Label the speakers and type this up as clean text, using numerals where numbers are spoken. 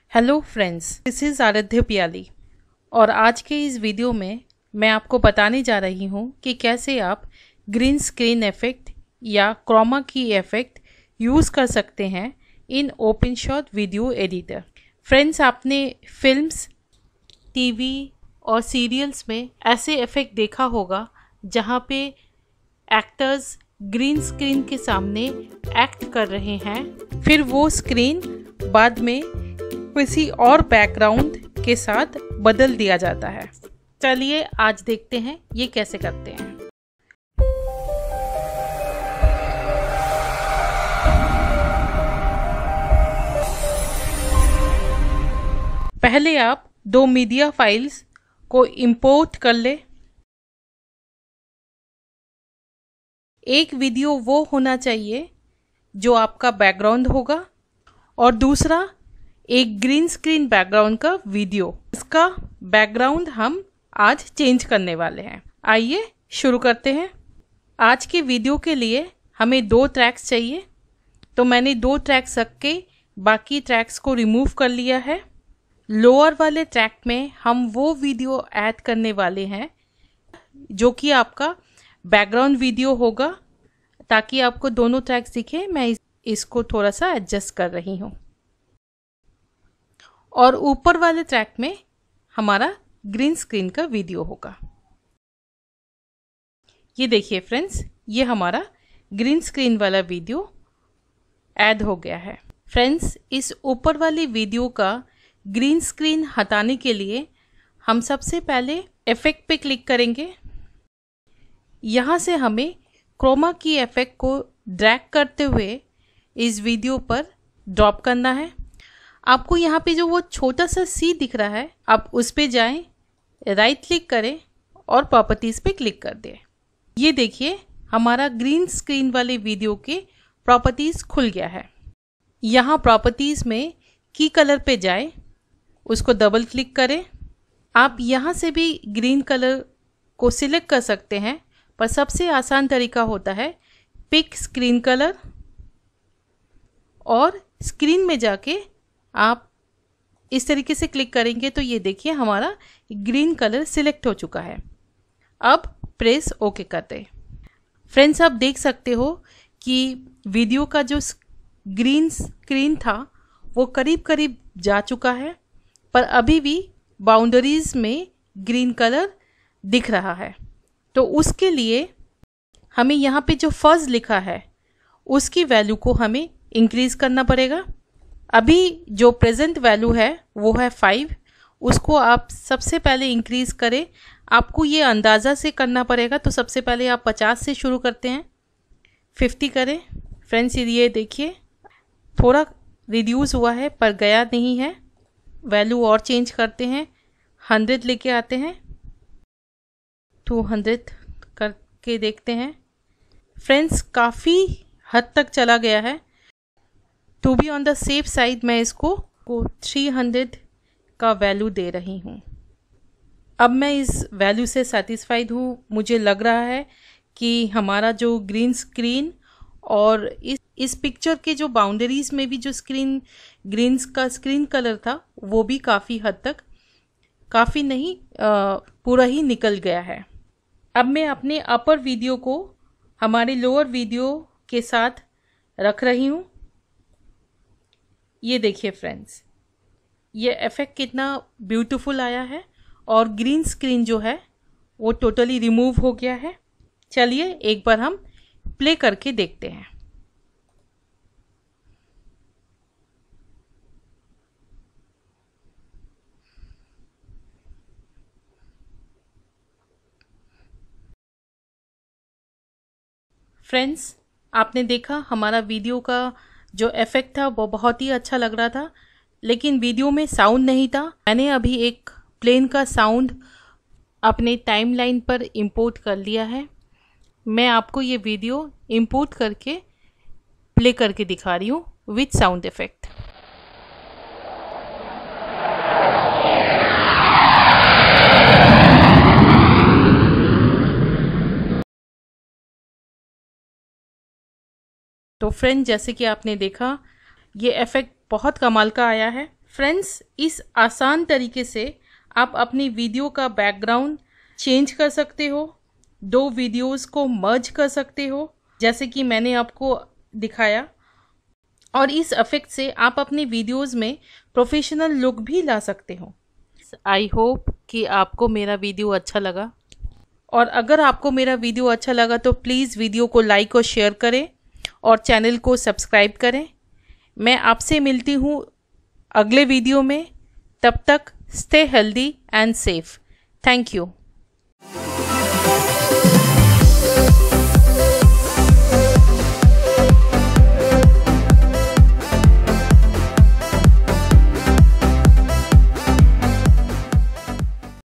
Speaker 1: Hello friends, this is आराध्य पियाली और आज के इस वीडियो में मैं आपको बताने जा रही हूँ कि कैसे आप ग्रीन स्क्रीन इफेक्ट या क्रोमा की इफेक्ट यूज़ कर सकते हैं in OpenShot video editor. Friends, आपने फिल्म्स, टीवी और सीरियल्स में ऐसे इफेक्ट देखा होगा जहाँ पे एक्टर्स ग्रीन स्क्रीन के सामने एक्ट कर रहे हैं, फिर वो स्क्रीन बाद में किसी और बैकग्राउंड के साथ बदल दिया जाता है। चलिए आज देखते हैं ये कैसे करते हैं। पहले आप दो मीडिया फाइल्स को इंपोर्ट कर ले। एक वीडियो वो होना चाहिए जो आपका बैकग्राउंड होगा और दूसरा एक ग्रीन स्क्रीन बैकग्राउंड का वीडियो। इसका बैकग्राउंड हम आज चेंज करने वाले हैं। आइए शुरू करते हैं। आज के वीडियो के लिए हमें 2 ट्रैक्स चाहिए, तो मैंने 2 ट्रैक्स रख के बाकी ट्रैक्स को रिमूव कर लिया है। लोअर वाले ट्रैक में हम वो वीडियो ऐड करने वाले हैं जो कि आपका बैकग्राउंड वीडियो होगा, ताकि आपको दोनों ट्रैक्स दिखे। मैं इसको थोड़ा सा एडजस्ट कर रही हूँ। और ऊपर वाले ट्रैक में हमारा ग्रीन स्क्रीन का वीडियो होगा। ये देखिए फ्रेंड्स, ये हमारा ग्रीन स्क्रीन वाला वीडियो ऐड हो गया है। फ्रेंड्स, इस ऊपर वाली वीडियो का ग्रीन स्क्रीन हटाने के लिए हम सबसे पहले इफेक्ट पे क्लिक करेंगे। यहाँ से हमें क्रोमा की इफेक्ट को ड्रैग करते हुए इस वीडियो पर ड्रॉप करना है। आपको यहाँ पे जो वो छोटा सा सी दिख रहा है, आप उस पे जाएं, राइट क्लिक करें और प्रॉपर्टीज़ पे क्लिक कर दें। ये देखिए, हमारा ग्रीन स्क्रीन वाले वीडियो के प्रॉपर्टीज़ खुल गया है। यहाँ प्रॉपर्टीज़ में की कलर पे जाएं, उसको डबल क्लिक करें। आप यहाँ से भी ग्रीन कलर को सिलेक्ट कर सकते हैं, पर सबसे आसान तरीका होता है पिक स्क्रीन कलर, और स्क्रीन में जाके आप इस तरीके से क्लिक करेंगे तो ये देखिए हमारा ग्रीन कलर सिलेक्ट हो चुका है। अब प्रेस ओके करते। फ्रेंड्स, आप देख सकते हो कि वीडियो का जो ग्रीन स्क्रीन था वो करीब करीब जा चुका है, पर अभी भी बाउंड्रीज में ग्रीन कलर दिख रहा है। तो उसके लिए हमें यहाँ पे जो फज़ लिखा है उसकी वैल्यू को हमें इंक्रीज करना पड़ेगा। अभी जो प्रेजेंट वैल्यू है वो है 5, उसको आप सबसे पहले इंक्रीज करें। आपको ये अंदाज़ा से करना पड़ेगा, तो सबसे पहले आप 50 से शुरू करते हैं, 50 करें। फ्रेंड्स, ये देखिए थोड़ा रिड्यूस हुआ है पर गया नहीं है। वैल्यू और चेंज करते हैं, 100 लेके आते हैं, 200 करके देखते हैं। फ्रेंड्स, काफ़ी हद तक चला गया है। To be on the safe side मैं इसको 300 का वैल्यू दे रही हूँ। अब मैं इस वैल्यू से सेटिस्फाइड हूँ। मुझे लग रहा है कि हमारा जो ग्रीन स्क्रीन और इस पिक्चर के जो बाउंड्रीज में भी जो ग्रीन का स्क्रीन कलर था वो भी काफ़ी हद तक, काफ़ी नहीं पूरा ही निकल गया है। अब मैं अपने अपर वीडियो को हमारे लोअर वीडियो के साथ रख रही हूँ। ये देखिए फ्रेंड्स, ये इफेक्ट कितना ब्यूटीफुल आया है और ग्रीन स्क्रीन जो है वो टोटली रिमूव हो गया है। चलिए एक बार हम प्ले करके देखते हैं। फ्रेंड्स, आपने देखा हमारा वीडियो का जो इफेक्ट था वो बहुत ही अच्छा लग रहा था, लेकिन वीडियो में साउंड नहीं था। मैंने अभी एक प्लेन का साउंड अपने टाइमलाइन पर इंपोर्ट कर लिया है। मैं आपको ये वीडियो इंपोर्ट करके प्ले करके दिखा रही हूँ विथ साउंड इफेक्ट। तो फ्रेंड, जैसे कि आपने देखा ये इफेक्ट बहुत कमाल का आया है। फ्रेंड्स, इस आसान तरीके से आप अपनी वीडियो का बैकग्राउंड चेंज कर सकते हो, दो वीडियोस को मर्ज कर सकते हो जैसे कि मैंने आपको दिखाया, और इस इफेक्ट से आप अपनी वीडियोस में प्रोफेशनल लुक भी ला सकते हो। आई होप कि आपको मेरा वीडियो अच्छा लगा, और अगर आपको मेरा वीडियो अच्छा लगा तो प्लीज़ वीडियो को लाइक और शेयर करें और चैनल को सब्सक्राइब करें। मैं आपसे मिलती हूँ अगले वीडियो में। तब तक stay healthy and safe. Thank you.